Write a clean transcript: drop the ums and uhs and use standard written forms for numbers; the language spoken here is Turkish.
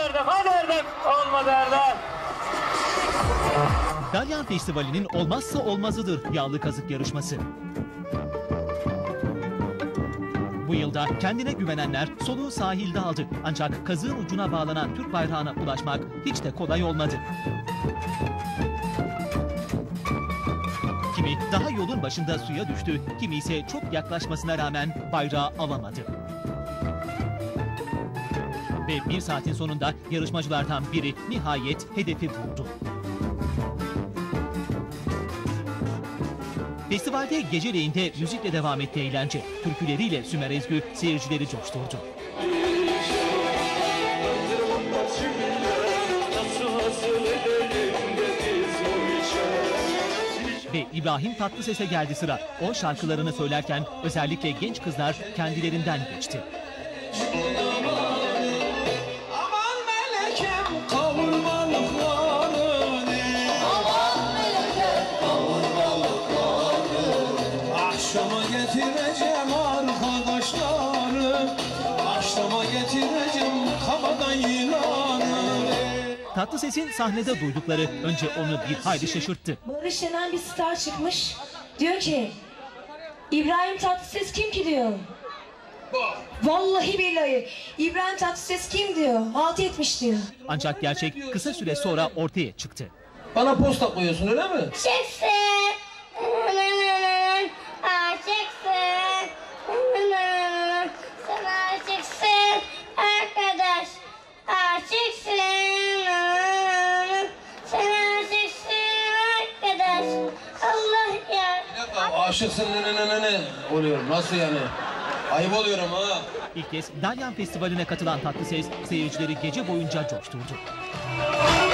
erdem, hadi erdem. Olmadı erdem. Dalyan Festivali'nin olmazsa olmazıdır yağlı kazık yarışması. Bu yılda kendine güvenenler soluğu sahilde aldı. Ancak kazığın ucuna bağlanan Türk bayrağına ulaşmak hiç de kolay olmadı. Kimi daha yolun başında suya düştü, kimi ise çok yaklaşmasına rağmen bayrağı alamadı. Ve bir saatin sonunda yarışmacılardan biri nihayet hedefi buldu. Festivalde geceleyinde müzikle devam etti eğlence. Türküleriyle Sümer Ezgü seyircileri coşturdu. Ve İbrahim Tatlıses'e geldi sıra. O şarkılarını söylerken özellikle genç kızlar kendilerinden geçti. Akşama getireceğim arkadaşları, akşama getireceğim kabadan yılanı. Tatlıses'in sahnede duydukları önce onu bir hayli şaşırttı. Barış denen bir star çıkmış. Diyor ki İbrahim Tatlıses kim ki diyor. Vallahi billahi İbrahim Tatlıses kim diyor. Halt etmiş diyor. Ancak gerçek kısa süre sonra ortaya çıktı. Bana posta koyuyorsun öyle mi? Çıksın. Çıksın. Sana çıksın arkadaş. Çıksın. Sana çıksın arkadaş. Allah ya. Aşıksın ne oluyorum nasıl yani? Ayıp oluyorum ha. İlk kez Dalyan Festivali'ne katılan Tatlıses seyircileri gece boyunca coşturdu.